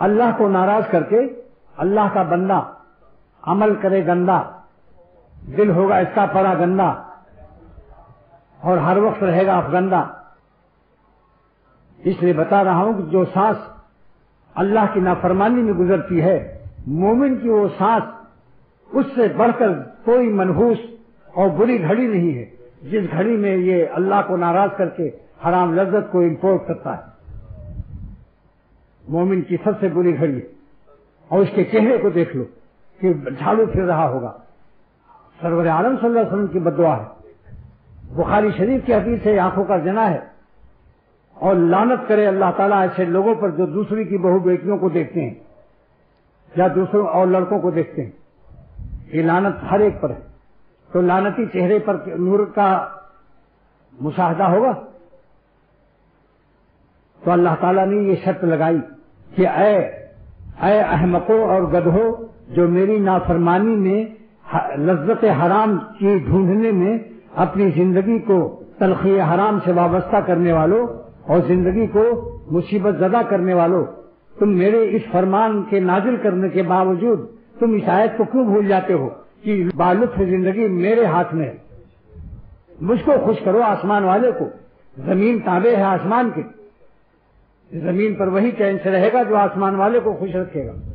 اللہ کو ناراض کر کے اللہ کا بندہ عمل کرے گندا، دل ہوگا اس کا پڑا گندا اور ہر وقت رہے گا افگندہ۔ اس لیے بتا رہا ہوں کہ جو سانس اللہ کی نافرمانی میں گزرتی ہے، مومن کی وہ سانس اس سے بڑھ کر کوئی منحوس اور بری گھڑی نہیں ہے، جس گھڑی میں یہ اللہ کو ناراض کر کے حرام لذت کو امپورٹ کرتا ہے۔ مومن کی سب سے بری گھڑی، اور اس کے چہرے کو دیکھ لو کہ جھاڑو پھر رہا ہوگا۔ سرور عالم صلی اللہ علیہ وسلم کی بددعا ہے، بخاری شریف کی حدیث ہے، آنکھوں کا زنا ہے، اور لعنت کرے اللہ تعالیٰ ایسے لوگوں پر جو دوسری کی بہو بیٹیوں کو دیکھتے ہیں یا دوسروں اور لڑکوں کو دیکھتے ہیں۔ یہ لعنت ہر ایک پر ہے، تو لعنتی چہرے پر نور کا مشاہدہ ہوگا۔ تو اللہ تعالیٰ نے یہ شرط لگائی کہ اے احمقوں اور گدھوں، جو میری نافرمانی میں لذت حرام کی ڈھونڈنے میں اپنی زندگی کو تلخی حرام سے وابستہ کرنے والوں اور زندگی کو مصیبت زدہ کرنے والوں، تم میرے اس فرمان کے نازل کرنے کے باوجود تم اس آیت کو کیوں بھول جاتے ہو کہ بالطف زندگی میرے ہاتھ میں ہے؟ مجھ کو خوش کرو، آسمان والے کو۔ زمین تابع ہے آسمان کے، زمین پر وہی چین سے رہے گا جو آسمان والے کو خوش رکھے گا۔